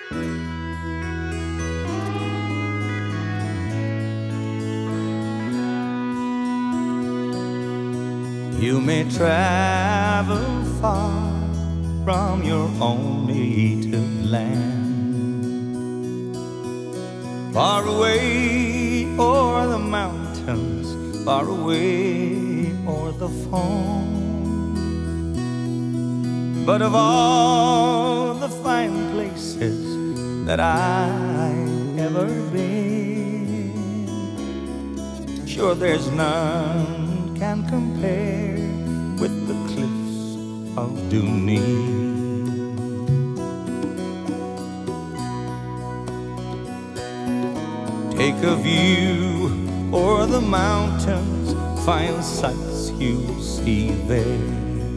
You may travel far from your own native land, far away o'er the mountains, far away o'er the foam. But of all the fine places that I've ever been, sure there's none can compare with the Cliffs of Dooneen. Take a view o'er the mountains, fine sights you'll see there.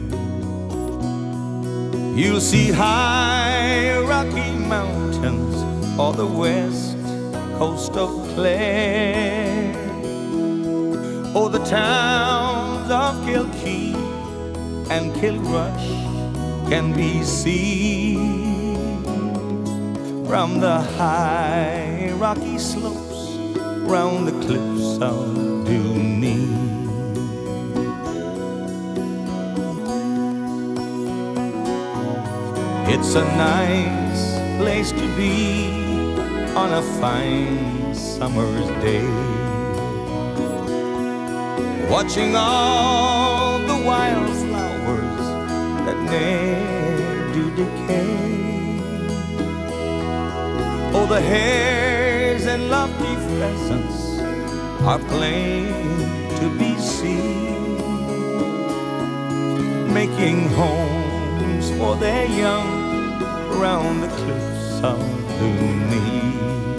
You'll see high rocky mountains on the west coast of Clare. Oh, the towns of Kilkee and Kilrush can be seen from the high rocky slopes round the Cliffs of Dooneen. It's a nice place to be on a fine summer's day, watching all the wildflowers that ne'er do decay. Oh, the hares and lofty pheasants are plain to be seen, making homes for their young round the Cliffs of Dooneen.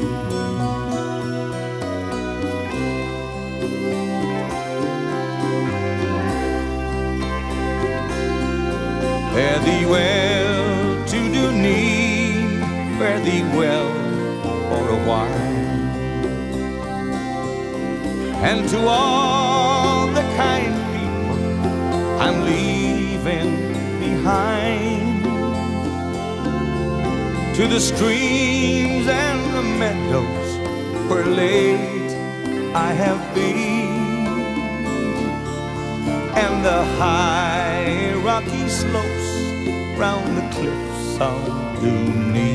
Fare thee well to Dooneen, fare thee well for a while, and to all the kind people I'm leaving behind, to the streams and the meadows where late I have been, and the high rocky slopes round the Cliffs of Dooneen.